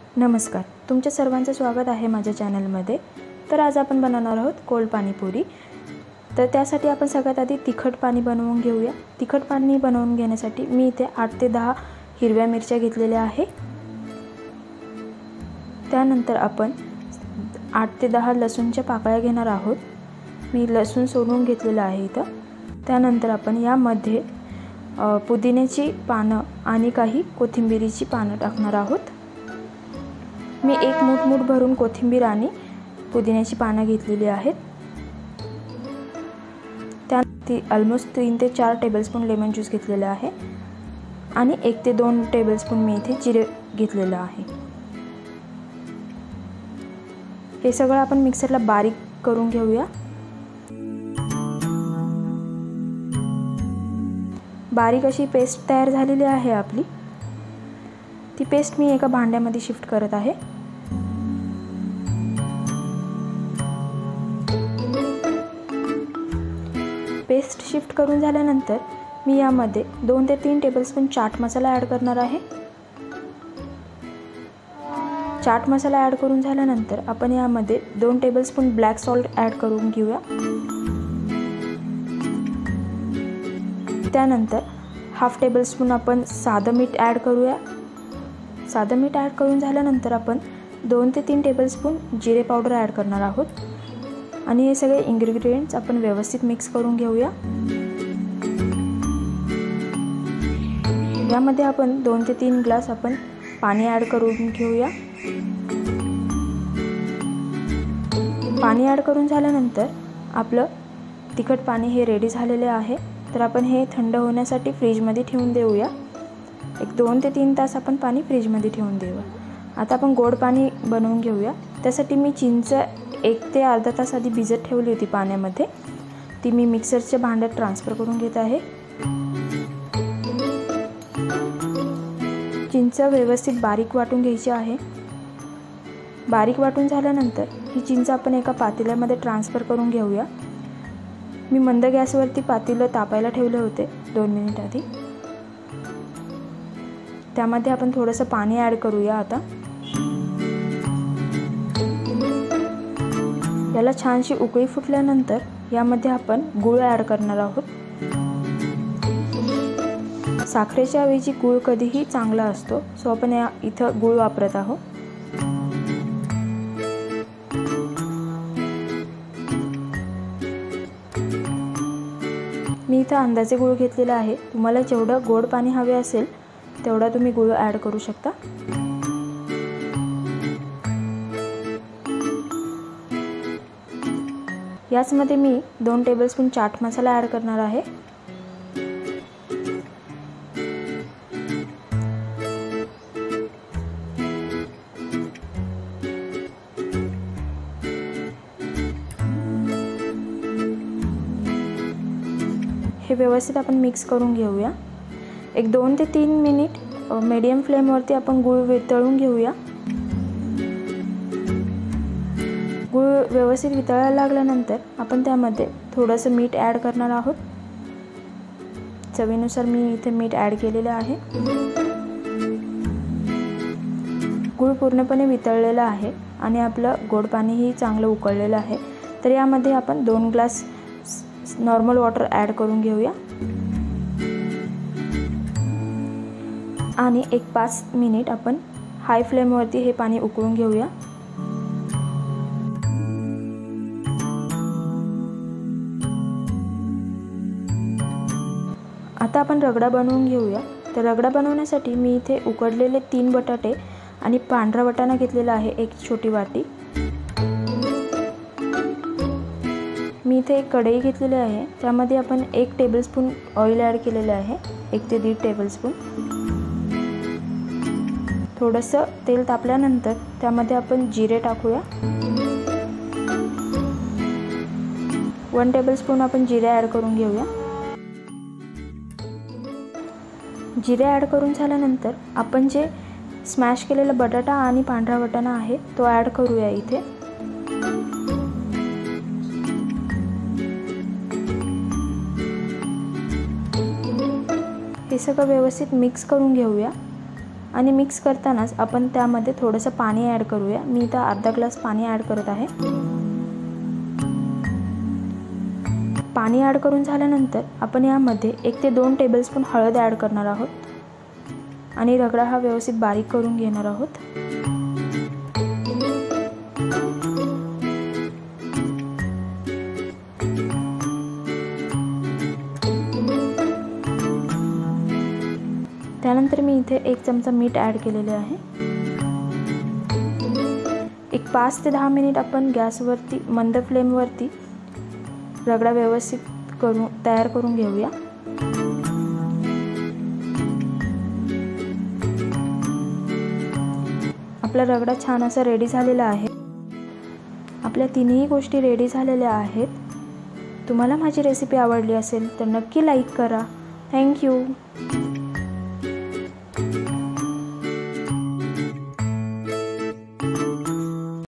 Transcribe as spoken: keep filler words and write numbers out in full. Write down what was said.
नमस्कार, तुमच्या सर्वांचं स्वागत आहे माझ्या चॅनलमध्ये। तर आज आपण बनवणार आहोत कोल्ड पाणीपुरी। तर त्यासाठी आपण सगळ्यात आधी तिखट पाणी बनवून घेऊया। तिखट पाणी बनवून घेण्यासाठी मी इथे आठ ते दहा हिरव्या मिरच्या घेतलेल्या आहे। त्यानंतर आपण आठ ते दहा लसूणच्या पाकळ्या घेणार आहोत। मी लसूण सोलून घेतलेला आहे इथे। त्यानंतर आपण यामध्ये पुदिन्याची पानं आणि काही कोथिंबीरीची पानं टाकणार आहोत। मी एक मूठ मूठ भरून कोथिंबीर आणि पुदिन्याची पानं घेतलेली आहेत। त्यानंतर ऑलमोस्ट तीन ते चार टेबलस्पून लेमन ज्यूस घेतलेला आहे आणि एक ते दोन टेबलस्पून मी इथे जिरे घेतलेले आहे। हे सगळं आपण मिक्सरला बारीक करून घेऊया। बारीक अशी पेस्ट तयार झालेली आहे आपली। ती पेस्ट मी एका भांड्यामध्ये शिफ्ट करत आहे। पेस्ट शिफ्ट करून झाल्यानंतर मी यामध्ये दोन ते तीन टेबलस्पून चाट मसाला ॲड करणार आहे। चाट मसाला ॲड करून झाल्यानंतर आपण यामध्ये दोन टेबलस्पून ब्लॅक सॉल्ट ॲड करून घेऊया। त्यानंतर हाफ टेबलस्पून आपण साधं मीठ ॲड करूया। साधं मीठ ॲड करून झाल्यानंतर आपण दोन ते तीन टेबलस्पून जिरे पावडर ॲड करणार आहोत आणि हे सगळे इन्ग्रेडियंट्स आपण व्यवस्थित मिक्स करून घेऊया। यामध्ये आपण दोन ते तीन ग्लास आपण पाणी ॲड करून घेऊया। पाणी ॲड करून झाल्यानंतर आपलं तिखट पाणी हे रेडी झालेले आहे। तर आपण हे थंड होण्यासाठी फ्रीजमध्ये ठेवून देऊया। एक दोन ते तीन तास आपण पाणी फ्रीजमध्ये ठेवून देऊया। आता आपण गोड पाणी बनवून घेऊया। त्यासाठी मी चिंच एक ते अर्धा तास आधी भिजत ठेवली होती पाण्यामध्ये। ती मी मिक्सरच्या भांड्यात ट्रान्सफर करून घेत आहे। चिंच व्यवस्थित बारीक वाटून घ्यायची आहे। बारीक वाटून झाल्यानंतर ही चिंच आपण एका पातेल्यामध्ये ट्रान्सफर करून घेऊया। मी मंद गॅसवरती पातेलं तापायला ठेवले होते दोन मिनिट आधी। त्यामध्ये आपण थोडंसं पाणी ॲड करूया। आता याला छानशी उकळी फुटल्यानंतर यामध्ये आपण गूळ ॲड करणार आहोत। साखरेच्या ऐवजी गूळ कधीही चांगला असतो, सो आपण या इथं गूळ वापरत आहोत। मी इथं अंदाजे गूळ घेतलेला आहे। तुम्हाला जेवढं गोड पाणी हवे असेल तेवढा तुम्ही गूळ ॲड करू शकता। याचमध्ये मी दोन टेबलस्पून चाट मसाला ॲड करणार आहे। हे व्यवस्थित आपण मिक्स करून घेऊया। एक दोन ते तीन मिनिट मीडियम फ्लेमवरती आपण गूळ वितळून घेऊया। गूळ व्यवस्थित वितळायला लागल्यानंतर आपण त्यामध्ये थोडंसं मीठ ॲड करणार आहोत। चवीनुसार मी इथे मीठ ॲड केलेलं आहे। गूळ पूर्णपणे वितळलेला आहे आणि आपलं गोड पाणीही चांगलं उकळलेलं आहे। तर यामध्ये आपण दोन ग्लास नॉर्मल वॉटर ॲड करून घेऊया आणि एक पाच मिनिट आपण हाय फ्लेमवरती हे पाणी उकळून घेऊया। आता आपण रगडा बनवून घेऊया। तर रगडा बनवण्यासाठी मी इथे उकडलेले तीन बटाटे आणि पांढरा वाटाणा घेतलेला आहे, एक छोटी वाटी। मी इथे एक कढई घेतलेली आहे। त्यामध्ये आपण एक टेबलस्पून ऑइल ॲड केलेले आहे, एक ते दीड टेबलस्पून। थोडंसं तेल तापल्यानंतर त्यामध्ये आपण जिरे टाकूया। वन टेबलस्पून आपण जिरे ॲड करून घेऊया। जिरे ॲड करून झाल्यानंतर आपण जे स्मॅश केलेला बटाटा आणि पांढरा वाटाणा आहे तो ॲड करूया इथे। हे सगळं व्यवस्थित मिक्स करून घेऊया आणि मिक्स करतानाच आपण त्यामध्ये थोडंसं पाणी ॲड करूया। मी इथं अर्धा ग्लास पाणी ॲड करत आहे। पाणी ॲड करून झाल्यानंतर आपण यामध्ये एक ते दोन टेबलस्पून हळद ॲड करणार आहोत आणि रगडा हा व्यवस्थित बारीक करून घेणार आहोत। त्यानंतर मी इथे एक चमचा मीठ ॲड केलेले आहे। एक पाच ते दहा मिनिट आपण गॅसवरती मंद फ्लेमवरती रगडा व्यवस्थित करून तयार करून घेऊया। आपला रगडा छान असा रेडी झालेला आहे। आपल्या तिन्ही गोष्टी रेडी झालेल्या आहेत। तुम्हाला माझी रेसिपी आवडली असेल तर नक्की लाईक करा। थँक्यू।